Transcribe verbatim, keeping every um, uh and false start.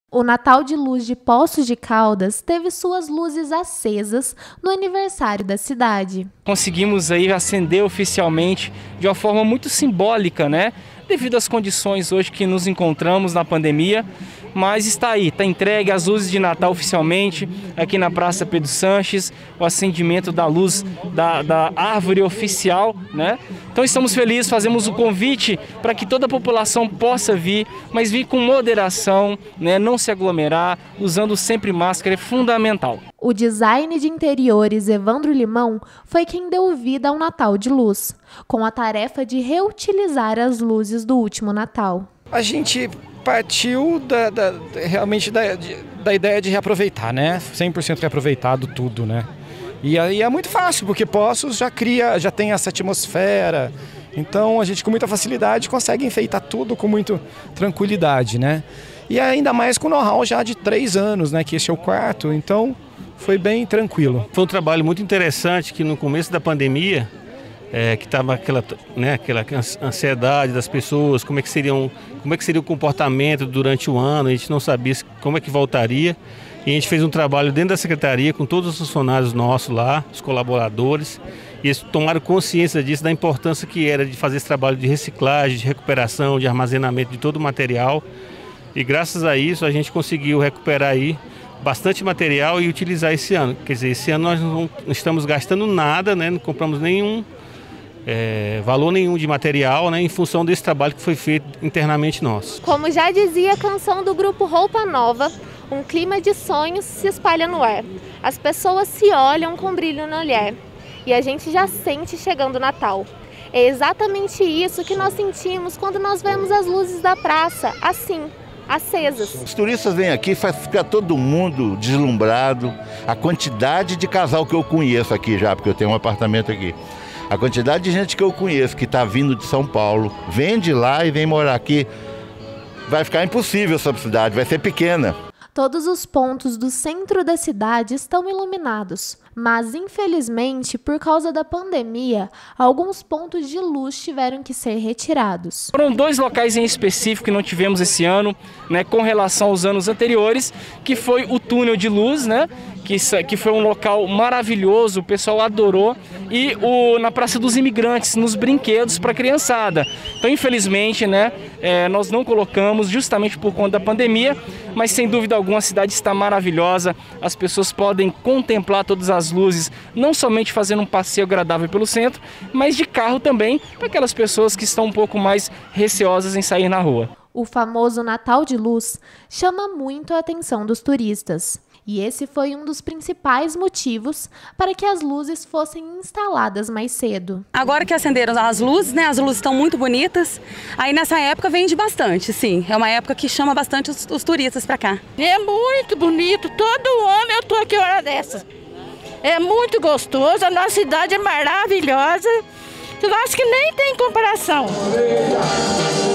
O Natal de Luz de Poços de Caldas teve suas luzes acesas no aniversário da cidade. Conseguimos aí acender oficialmente de uma forma muito simbólica, né? Devido às condições hoje que nos encontramos na pandemia, mas está aí, está entregue as luzes de Natal oficialmente, aqui na Praça Pedro Sanches, o acendimento da luz da, da árvore oficial, né? Então estamos felizes, fazemos o convite para que toda a população possa vir, mas vir com moderação, né? Não se aglomerar, usando sempre máscara, é fundamental. O design de interiores Evandro Limão foi quem deu vida ao Natal de Luz, com a tarefa de reutilizar as luzes do último Natal. A gente partiu da, da, realmente da, de, da ideia de reaproveitar, né? cem por cento reaproveitado tudo, né? E aí é muito fácil, porque Poços já cria, já tem essa atmosfera, então a gente com muita facilidade consegue enfeitar tudo com muita tranquilidade, né? E ainda mais com know-how já de três anos, né? Que esse é o quarto, então foi bem tranquilo. Foi um trabalho muito interessante que no começo da pandemia, É, que estava aquela, né, aquela ansiedade das pessoas, como é, que seriam, como é que seria o comportamento durante o ano, a gente não sabia como é que voltaria. E a gente fez um trabalho dentro da secretaria com todos os funcionários nossos lá, os colaboradores, e eles tomaram consciência disso, da importância que era de fazer esse trabalho de reciclagem, de recuperação, de armazenamento de todo o material. E graças a isso a gente conseguiu recuperar aí bastante material e utilizar esse ano. Quer dizer, esse ano nós não estamos gastando nada, né, não compramos nenhum É, valor nenhum de material, né, em função desse trabalho que foi feito internamente nosso. Como já dizia a canção do grupo Roupa Nova, um clima de sonhos se espalha no ar. As pessoas se olham com brilho no olhar e a gente já sente chegando o Natal. É exatamente isso que nós sentimos quando nós vemos as luzes da praça, assim, acesas. Os turistas vêm aqui, faz ficar todo mundo deslumbrado. A quantidade de casal que eu conheço aqui já, porque eu tenho um apartamento aqui. A quantidade de gente que eu conheço que está vindo de São Paulo, vem de lá e vem morar aqui, vai ficar impossível essa cidade, vai ser pequena. Todos os pontos do centro da cidade estão iluminados, mas infelizmente, por causa da pandemia, alguns pontos de luz tiveram que ser retirados. Foram dois locais em específico que não tivemos esse ano, né, com relação aos anos anteriores, que foi o túnel de luz, né? Que, que foi um local maravilhoso, o pessoal adorou, e o, na Praça dos Imigrantes, nos brinquedos para a criançada. Então, infelizmente, né, é, nós não colocamos justamente por conta da pandemia, mas sem dúvida alguma a cidade está maravilhosa, as pessoas podem contemplar todas as luzes, não somente fazendo um passeio agradável pelo centro, mas de carro também, para aquelas pessoas que estão um pouco mais receosas em sair na rua. O famoso Natal de Luz chama muito a atenção dos turistas. E esse foi um dos principais motivos para que as luzes fossem instaladas mais cedo. Agora que acenderam as luzes, né, as luzes estão muito bonitas, aí nessa época vende bastante, sim. É uma época que chama bastante os, os turistas para cá. É muito bonito, todo ano eu tô aqui hora dessa. É muito gostoso, a nossa cidade é maravilhosa, eu acho que nem tem comparação.